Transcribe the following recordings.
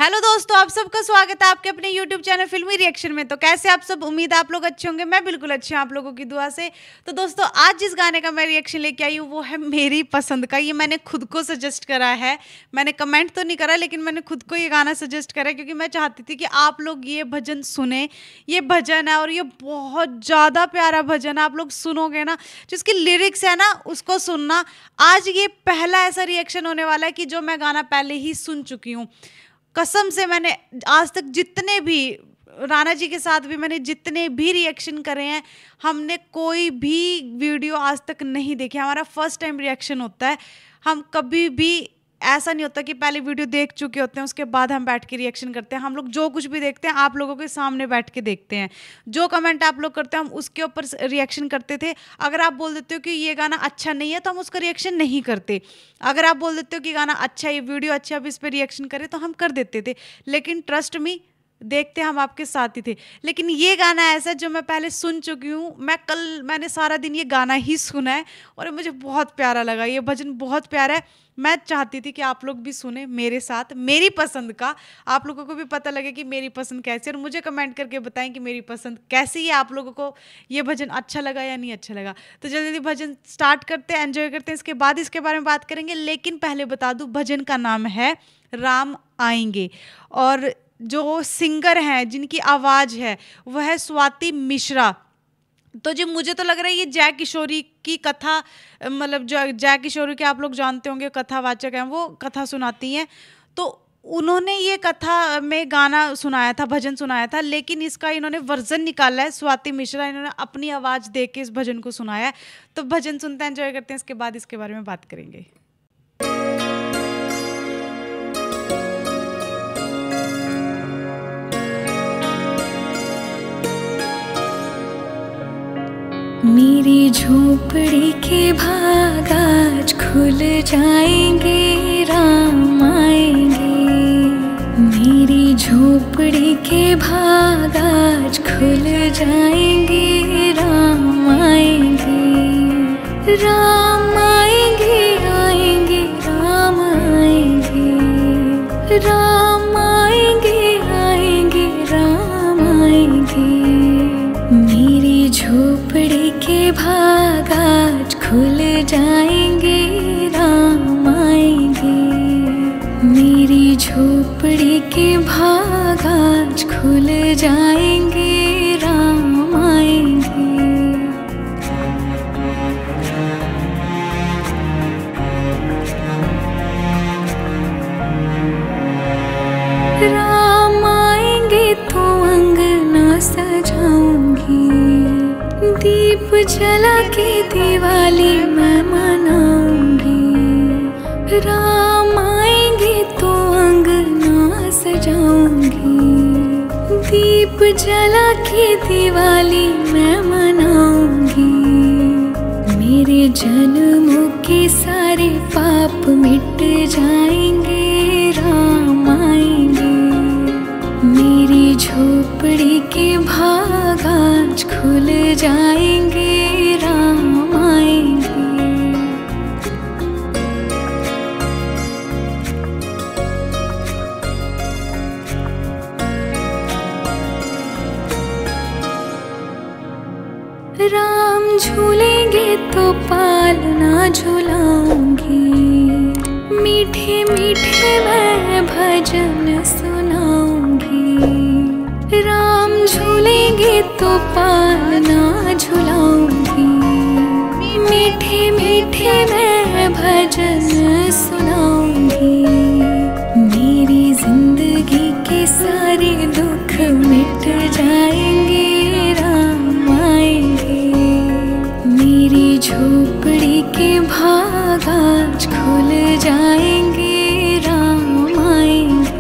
Hello दोस्तों, आप सबका स्वागत है आपके अपने YouTube चैनल फिल्मी रिएक्शन में। तो कैसे आप सब, उम्मीद है आप लोग अच्छे होंगे। मैं बिल्कुल अच्छी हूँ आप लोगों की दुआ से। तो दोस्तों, आज जिस गाने का मैं रिएक्शन लेके आई हूँ वो है मेरी पसंद का। ये मैंने खुद को सजेस्ट करा है, मैंने कमेंट तो नहीं करा, लेकिन मैंने खुद को ये गाना सजेस्ट करा क्योंकि मैं चाहती थी कि आप लोग ये भजन सुने। ये भजन है और ये बहुत ज़्यादा प्यारा भजन है। आप लोग सुनोगे ना, जिसकी लिरिक्स है ना उसको सुनना। आज ये पहला ऐसा रिएक्शन होने वाला है कि जो मैं गाना पहले ही सुन चुकी हूँ। कसम से मैंने आज तक जितने भी राणा जी के साथ भी मैंने जितने भी रिएक्शन करे हैं, हमने कोई भी वीडियो आज तक नहीं देखी। हमारा फर्स्ट टाइम रिएक्शन होता है। हम कभी भी ऐसा नहीं होता कि पहले वीडियो देख चुके होते हैं उसके बाद हम बैठ के रिएक्शन करते हैं। हम लोग जो कुछ भी देखते हैं आप लोगों के सामने बैठ के देखते हैं। जो कमेंट आप लोग करते हैं हम उसके ऊपर रिएक्शन करते थे। अगर आप बोल देते हो कि ये गाना अच्छा नहीं है तो हम उसका रिएक्शन नहीं करते। अगर आप बोल देते हो कि गाना अच्छा है, ये वीडियो अच्छा है, अब इस पर रिएक्शन करें, तो हम कर देते थे। लेकिन ट्रस्ट मी, देखते हम आपके साथ ही थे। लेकिन ये गाना ऐसा है जो मैं पहले सुन चुकी हूँ। मैंने सारा दिन ये गाना ही सुना है और मुझे बहुत प्यारा लगा। ये भजन बहुत प्यारा है। मैं चाहती थी कि आप लोग भी सुने मेरे साथ, मेरी पसंद का। आप लोगों को भी पता लगे कि मेरी पसंद कैसी है और मुझे कमेंट करके बताएं कि मेरी पसंद कैसी है। आप लोगों को ये भजन अच्छा लगा या नहीं अच्छा लगा। तो जल्दी जल्दी भजन स्टार्ट करते हैं, एंजॉय करते हैं। इसके बाद इसके बारे में बात करेंगे। लेकिन पहले बता दूँ, भजन का नाम है राम आएंगे और जो सिंगर हैं जिनकी आवाज़ है वह है स्वाति मिश्रा। तो जी मुझे तो लग रहा है ये जय किशोरी की कथा, मतलब जो जय किशोरी के आप लोग जानते होंगे कथावाचक हैं, वो कथा सुनाती हैं। तो उन्होंने ये कथा में गाना सुनाया था, भजन सुनाया था। लेकिन इसका इन्होंने वर्जन निकाला है, स्वाति मिश्रा इन्होंने अपनी आवाज़ दे के इस भजन को सुनाया है। तो भजन सुनते हैं, एंजॉय करते हैं। इसके बाद इसके बारे में बात करेंगे। मेरी झोपड़ी के भाग आज खुल जाएंगे, राम आएंगे। मेरी झोपड़ी के भाग आज खुल जाएंगे, राम आएंगे। राम आएंगे, आएंगे, राम आएंगे। राम आएंगे, आएंगे, राम आएंगे। मेरी झोपड़ी के भाग आज खुल जाएंगे, राम आएंगे। मेरी झोपड़ी के भाग आज खुल जाएंगे, राम आएंगे। राम आएंगे तो अंगना सजाऊंगी, दीप जला के दिवाली मैं मनाऊंगी। राम आएंगे तो अंगना सजाऊंगी, दीप जला के दिवाली मैं मनाऊंगी। मेरे जन्मों के सारे पाप मिट जाएंगे, राम आएंगे। मेरी झोपड़ी के भाग आज खुल जाएंगे, राम आएंगे। राम झूलेंगे तो पालना झुलाऊंगी, मीठे मीठे मैं भजन सुनाऊंगी। राम झूलेंगे तो पालना झुलाऊंगी, मीठे मीठे मैं भजन सुनाऊंगी। मेरी जिंदगी के सारे दुख मिट जाएंगे, राम आएंगे। मेरी झोपड़ी के भाग आज खुल जाएंगे, राम आएंगे।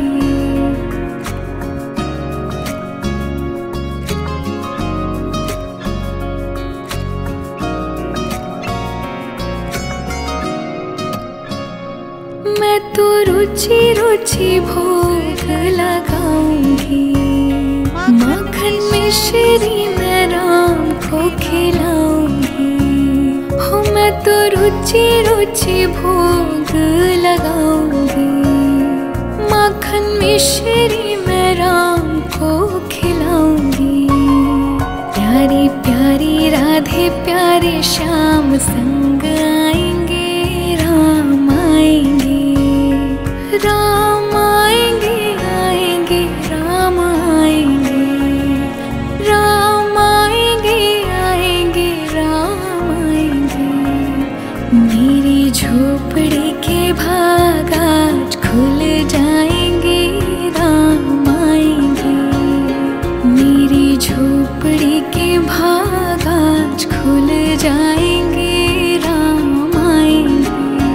मैं तो रुचि रुचि भोग लगाऊंगी, माखन मिश्री मैं राम को खिलाऊंगी। हो मैं तो रुचि रुचि भोग लगाऊंगी, माखन मिश्री मैं राम को खिलाऊंगी। प्यारी प्यारी राधे प्यारे श्याम संग आएंगे, राम आएंगे, राम आएंगे, आएंगे राम आएंगे, राम आएंगे, आएंगे राम आएंगे। मेरी झोपड़ी के भाग आज खुल जाएंगे, राम आएंगे। मेरी झोपड़ी के भाग आज खुल जाएंगे, राम आएंगे।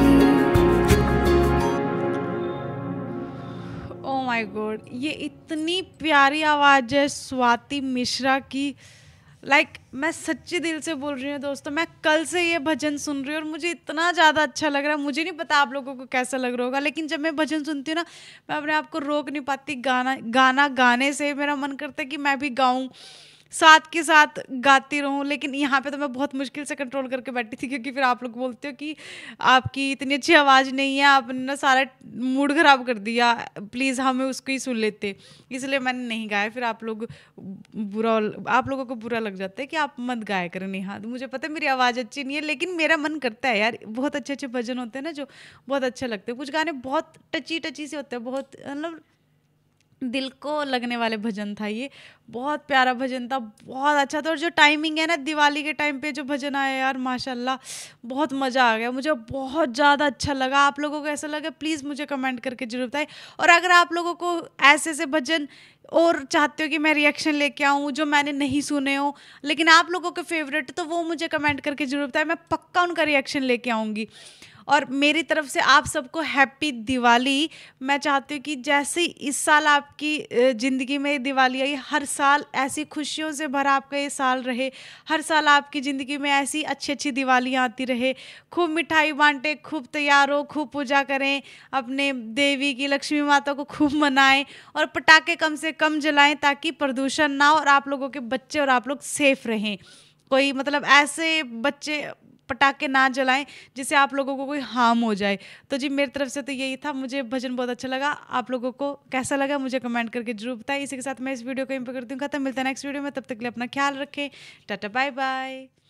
ओ माय गॉड, ये इतनी प्यारी आवाज़ है स्वाति मिश्रा की। मैं सच्ची दिल से बोल रही हूँ दोस्तों, मैं कल से ये भजन सुन रही हूँ और मुझे इतना ज़्यादा अच्छा लग रहा है। मुझे नहीं पता आप लोगों को कैसा लग रहा होगा, लेकिन जब मैं भजन सुनती हूँ ना, मैं अपने आप को रोक नहीं पाती। गाना गाने से मेरा मन करता है कि मैं भी गाऊँ, साथ के साथ गाती रहूं। लेकिन यहाँ पे तो मैं बहुत मुश्किल से कंट्रोल करके बैठी थी, क्योंकि फिर आप लोग बोलते हो कि आपकी इतनी अच्छी आवाज़ नहीं है, आपने ना सारा मूड ख़राब कर दिया, प्लीज़ हमें उसको ही सुन लेते। इसलिए मैंने नहीं गाया। फिर आप लोगों को बुरा लग जाता है कि आप मत गाया करें। नहीं, हाँ, मुझे पता है मेरी आवाज़ अच्छी नहीं है, लेकिन मेरा मन करता है यार। बहुत अच्छे अच्छे भजन होते हैं ना जो बहुत अच्छे लगते हैं। कुछ गाने बहुत टची से होते हैं, बहुत मतलब दिल को लगने वाले भजन था ये। बहुत प्यारा भजन था, बहुत अच्छा था। और जो टाइमिंग है ना, दिवाली के टाइम पे जो भजन आया यार, माशाल्लाह बहुत मज़ा आ गया, मुझे बहुत ज़्यादा अच्छा लगा। आप लोगों को ऐसा लगा प्लीज़ मुझे कमेंट करके जरूर बताएं। और अगर आप लोगों को ऐसे ऐसे भजन और चाहते हो कि मैं रिएक्शन लेके आऊँ जो मैंने नहीं सुने हो, लेकिन आप लोगों के फेवरेट, तो वो मुझे कमेंट करके जरूर बताएं। मैं पक्का उनका रिएक्शन लेके आऊँगी। और मेरी तरफ से आप सबको हैप्पी दिवाली। मैं चाहती हूँ कि जैसे इस साल आपकी ज़िंदगी में दिवाली आई, हर साल ऐसी खुशियों से भरा आपका ये साल रहे। हर साल आपकी ज़िंदगी में ऐसी अच्छी अच्छी दिवालियाँ आती रहे। खूब मिठाई बांटे, खूब तैयार हो, खूब पूजा करें, अपने देवी की लक्ष्मी माता को खूब मनाएं, और पटाखे कम से कम जलाएं ताकि प्रदूषण ना हो और आप लोगों के बच्चे और आप लोग सेफ रहें। कोई मतलब ऐसे बच्चे पटाखे ना जलाएं जिससे आप लोगों को कोई हार्म हो जाए। तो जी मेरी तरफ से तो यही था। मुझे भजन बहुत अच्छा लगा। आप लोगों को कैसा लगा मुझे कमेंट करके जरूर बताएं। इसी के साथ मैं इस वीडियो को यहीं पर करती हूँ खत्म। मिलता है नेक्स्ट वीडियो में, तब तक के लिए अपना ख्याल रखें। Tata bye bye.